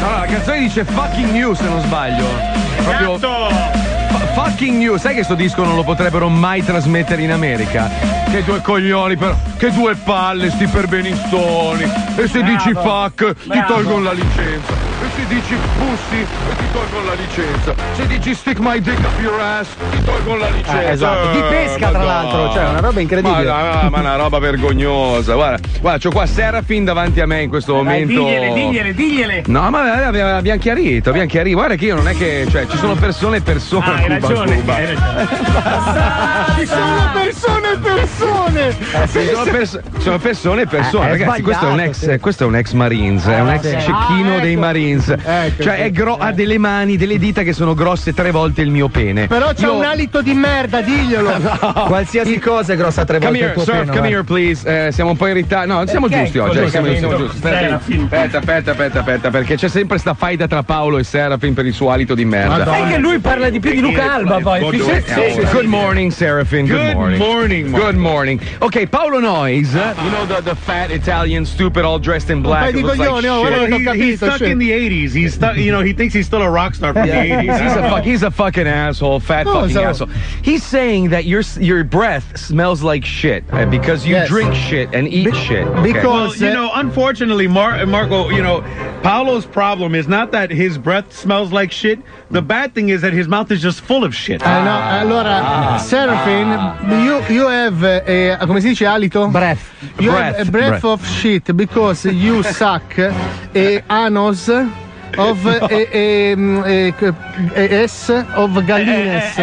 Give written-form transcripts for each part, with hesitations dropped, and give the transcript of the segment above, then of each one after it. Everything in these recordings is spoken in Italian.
Allora, la canzone dice fucking you se non sbaglio. Proprio fucking you. Sai che sto disco non lo potrebbero mai trasmettere in America? Che due coglioni, però. Che due palle, sti perbenistoni. E se dici fuck, ti tolgono la licenza. E se dici pussy, ti tolgono la licenza. Se dici stick my dick up your ass, ti tolgono la licenza. Esatto. Di pesca, tra l'altro, cioè una roba incredibile. Ma una roba vergognosa. Guarda, c'ho qua Serafin davanti a me in questo momento. Digliele. No, ma abbiamo chiarito. Guarda che io non è che. Cioè, ci sono persone e persone. Hai ragione. Ci sono persone e persone. Sono persone e persone. Ragazzi, questo è un ex Marines, è un ex cecchino dei Marines. Cioè, ha delle mani, delle dita che sono grosse 3 volte il mio pene. Però c'ha un alito di merda, diglielo. Qualsiasi cosa è grossa 3 volte il tuo pene. Come here, please. Siamo un po' in ritardo. No, siamo giusti oggi. Siamo giusti. Aspetta, perché c'è sempre sta faida tra Paolo e Serafin per il suo alito di merda. Sai che lui parla di più di Luca Alba, poi. Good morning, Serafin. Good morning. Ok, Paolo Noyes, you know the fat Italian stupid all dressed in black. Looks like shit. He's stuck in the 80s. He's stuck, he thinks he's still a rock star from the 80s. He's a fucking asshole, fucking asshole. He's saying that your breath smells like shit because you drink shit and eat shit. Okay. Because unfortunately, Marco, Paolo's problem is not that his breath smells like shit. The bad thing is that his mouth is just full of shit. No, allora, Serafin, you have come si dice alito? Breath. You have a breath of shit because you suck anos of of gallines.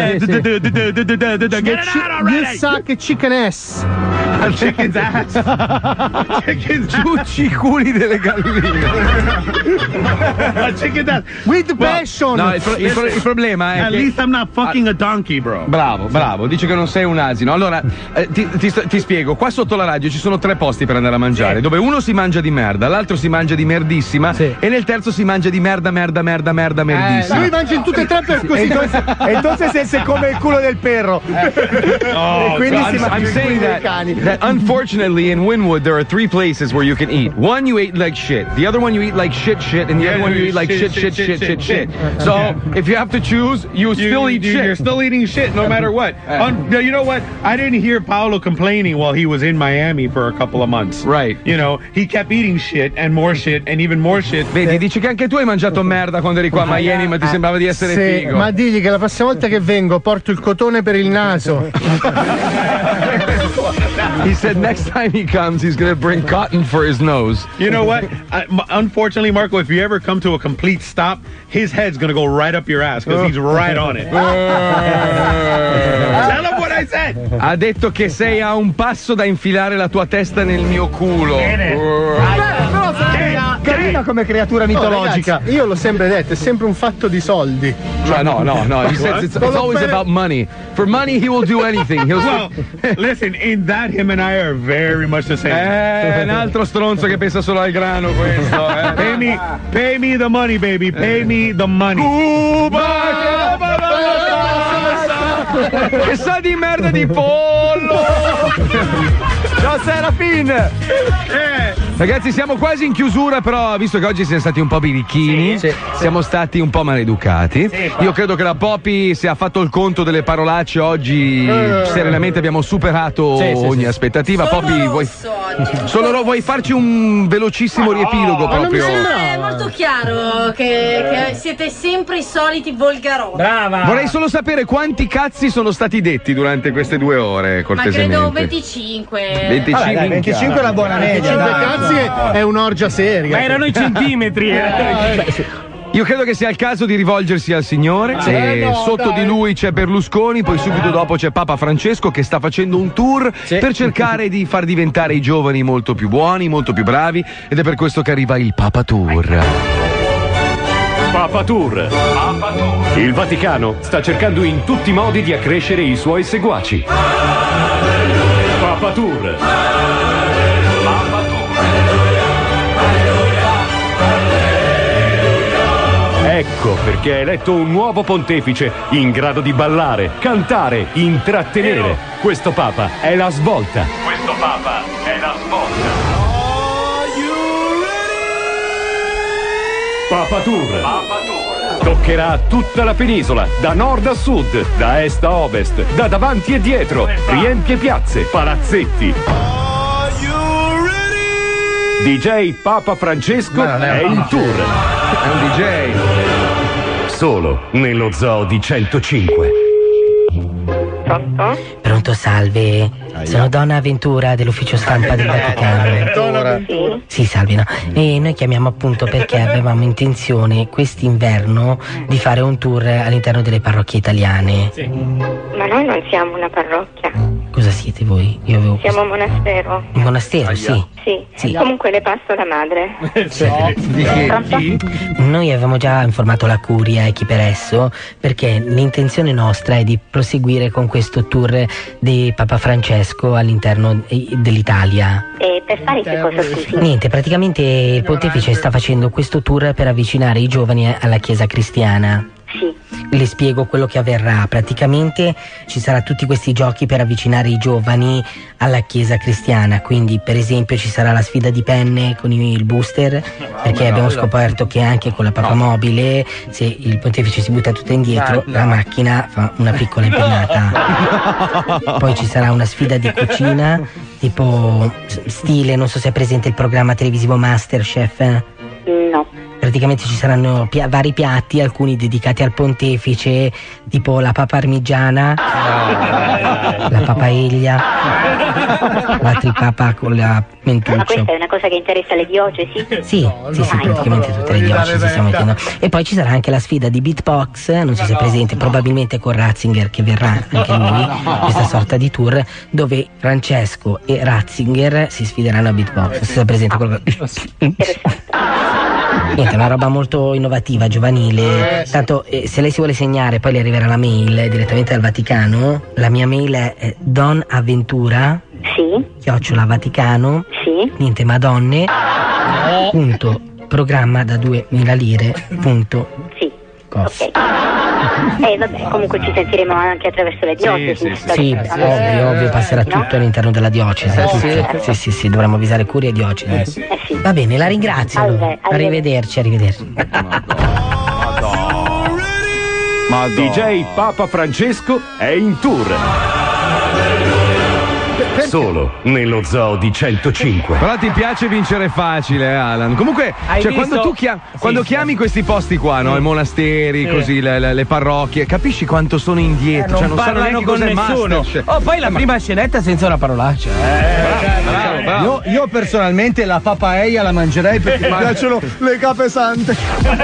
You suck chicken ass. Chicken's ass. Ciucci i culi delle galline. Chicken's ass. With passion. No, il problema è At least I'm not fucking a donkey, bro. Bravo. Dice che non sei un asino. Allora, ti spiego. Qua sotto la radio ci sono 3 posti per andare a mangiare, dove uno si mangia di merda, l'altro si mangia di merdissima e nel terzo si mangia di merda merdissima. Lui mangia in tutte e 3 per così. Entonces se come il culo del perro. Oh, quindi I'm saying that unfortunately in Wynwood there are 3 places where you can eat. One you eat like shit, the other one you eat like shit, and the other one you eat like shit. So if you have to choose, you still eat shit. You're still eating shit no matter what. You know what? I didn't hear Paolo complaining while he was in Miami for a couple of months. Right. He kept eating shit and more shit and even more shit. Vedi, dici che anche tu hai mangiato merda quando eri qua a Miami, ma ti sembrava di essere figo. Ma digli che la prossima volta che vengo porto il cotone per il naso. He said next time he comes, he's going to bring cotton for his nose. You know what? Unfortunately, Marco, if you ever come to a complete stop, his head's going to go right up your ass because he's right on it. Tell him what I said. Ha detto che sei a un passo da infilare la tua testa nel mio culo. Carina come creatura mitologica. Ragazzi, io l'ho sempre detto, è sempre un fatto di soldi. Cioè, no. He says it's always about money. For money, he will do anything. Well, listen, in that him and I are very much the same. Un altro stronzo che pensa solo al grano questo. Pay me the money, baby. Pay me the money. Che sa di merda di pollo. Ciao Serafin. Ragazzi, siamo quasi in chiusura, però visto che oggi siamo stati un po' birichini, siamo stati un po' maleducati. Io credo che la Poppy, se ha fatto il conto delle parolacce oggi, serenamente abbiamo superato ogni aspettativa. Poppy, vuoi farci un velocissimo riepilogo proprio? È molto chiaro che siete sempre i soliti volgaroni. Brava. Vorrei solo sapere quanti cazzi sono stati detti durante queste 2 ore, cortesemente. Ma credo 25. 25 è una buona media. 25 cazzi è un'orgia seria. Ma erano i centimetri. Io credo che sia il caso di rivolgersi al Signore. Sotto di lui c'è Berlusconi, poi subito dopo c'è Papa Francesco che sta facendo un tour per cercare di far diventare i giovani molto più buoni, molto più bravi, ed è per questo che arriva il Papa Tour. Papa Tour. Il Vaticano sta cercando in tutti i modi di accrescere i suoi seguaci. Papa Tour. Ecco perché ha eletto un nuovo pontefice in grado di ballare, cantare, intrattenere. Questo Papa è la svolta. Papa Tour. Toccherà tutta la penisola, da nord a sud, da est a ovest, da davanti e dietro. Riempie piazze, palazzetti. DJ Papa Francesco è in tour. È un DJ. Solo nello Zoo di 105. Pronto, salve. Sono Donna Ventura dell'ufficio stampa del Vaticano. Sì, salve, no. E noi chiamiamo appunto perché avevamo intenzione quest'inverno di fare un tour all'interno delle parrocchie italiane. Ma noi non siamo una parrocchia. Cosa siete voi? Io avevo Siamo un monastero. un monastero, sì. Sì. Comunque le passo la madre. Chi? Noi avevamo già informato la curia e chi per esso, perché l'intenzione nostra è di proseguire con questo tour di Papa Francesco all'interno dell'Italia. E per fare che cosa, scusi? Niente, praticamente il pontefice sta facendo questo tour per avvicinare i giovani alla Chiesa cristiana. Sì. Le spiego quello che avverrà. Praticamente ci sarà tutti questi giochi per avvicinare i giovani alla Chiesa cristiana. Quindi per esempio ci sarà la sfida di penne con il booster, perché abbiamo scoperto che anche con la papamobile, se il pontefice si butta tutto indietro, la macchina fa una piccola impennata. Poi ci sarà una sfida di cucina, tipo stile, non so se è presente il programma televisivo MasterChef. No. Praticamente ci saranno vari piatti, alcuni dedicati al pontefice, tipo la papa parmigiana, la papaeglia, la tripapa con la mentuccio. Ma questa è una cosa che interessa le diocesi? Sì, praticamente tutte le diocesi stiamo mettendo. E poi ci sarà anche la sfida di beatbox, non so se è presente, probabilmente con Ratzinger che verrà anche lui, questa sorta di tour dove Francesco e Ratzinger si sfideranno a beatbox. Se è presente quello che... Niente, una roba molto innovativa, giovanile. Tanto se lei si vuole segnare, poi le arriverà la mail direttamente dal Vaticano. La mia mail è donaventura @vaticano. Niente madonne. Punto programma da 2000 lire. Punto. Ok. Vabbè, comunque ci sentiremo anche attraverso le diocesi. Sì, ovvio, passerà tutto all'interno della diocesi. Sì, dovremmo avvisare curia e diocesi. Va bene, la ringrazio. Arrivederci. DJ Papa Francesco è in tour. Solo nello Zoo di 105. Però ti piace vincere facile, Alan. Comunque, quando chiami questi posti qua, no? I monasteri, così, le parrocchie, capisci quanto sono indietro? Non non sanno parlano neanche con cos'è nessuno. Masterchef. Poi la prima scenetta senza una parolaccia. Bravo. Io personalmente la papaeia la mangerei perché mi piacciono le cape sante.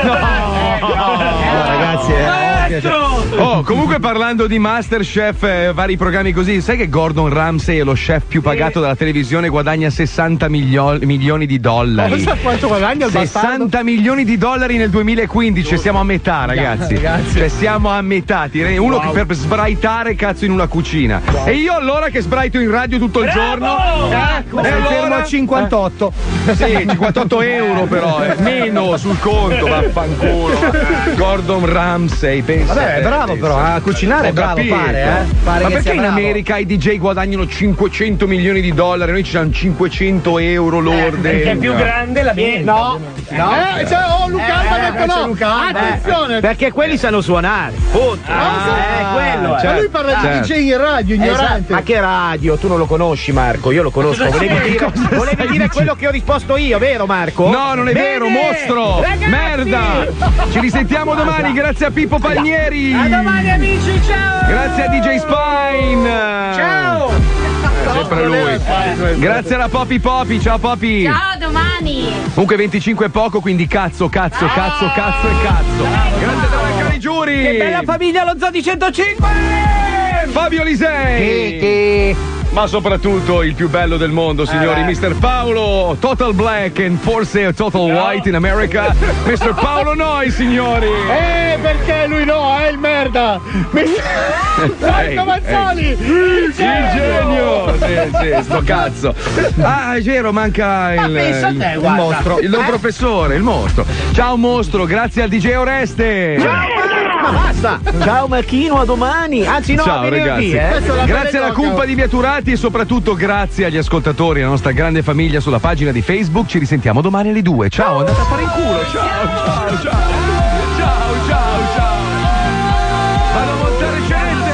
Ragazzi, comunque parlando di Masterchef, vari programmi così, sai che Gordon Ramsay è lo chef più pagato dalla televisione, guadagna 60 milioni di dollari. Cosa quanto guadagna il 60 milioni di dollari nel 2015, siamo a metà, ragazzi. Cioè siamo a metà. Uno che per sbraitare cazzo in una cucina. E io allora che sbraito in radio tutto il giorno. Sei fermo a 58. Sì, 58 euro però, meno sul conto, vaffanculo. Gordon Ramsay, pensa. Vabbè, è bravo però, a cucinare è bravo, pare Ma che perché sia in bravo. America i DJ guadagnano 500 milioni di dollari, noi ci danno 500 euro lorde? Perché è più grande la mia. No. Luca Alba ha detto no. Attenzione. Perché quelli sanno suonare. Punto. Quello è. Ma lui parla di DJ in radio, ignorante. Ma che radio? Tu non lo conosci, Marco? Io lo conosco. Volevi dire quello che ho risposto io, vero Marco? No, non è vero, mostro! Ragazzi! Merda! Ci risentiamo domani, grazie a Pippo Palmieri! A domani amici, ciao! Grazie a DJ Spine! Ciao! Sempre lui. Grazie alla Poppy. Ciao Poppy! Ciao, domani! Comunque 25 è poco, quindi cazzo e cazzo. Grazie a cari giuri! Che bella famiglia lo Zoo di 105! Fabio Lisei! Ma soprattutto il più bello del mondo, signori, Mr. Paolo Total Black and forse Total White in America, Mr. Paolo Noi, signori! Perché lui no, è il merda! Marco Mazzoli! Il genio! Sì, sto cazzo! Ah, è vero, manca il mostro, il professore, il mostro. Ciao mostro, grazie al DJ Oreste! Ciao! Ma basta! Ciao Marchino, a domani! Anzi no, Ciao venerdì, ragazzi, grazie alla cumpa di Miaturati e soprattutto grazie agli ascoltatori, alla nostra grande famiglia sulla pagina di Facebook. Ci risentiamo domani alle 2. Ciao, andate a fare in culo. Ciao. Vado a montare gente.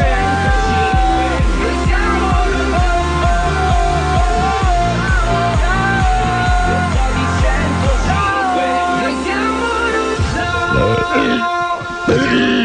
Noi siamo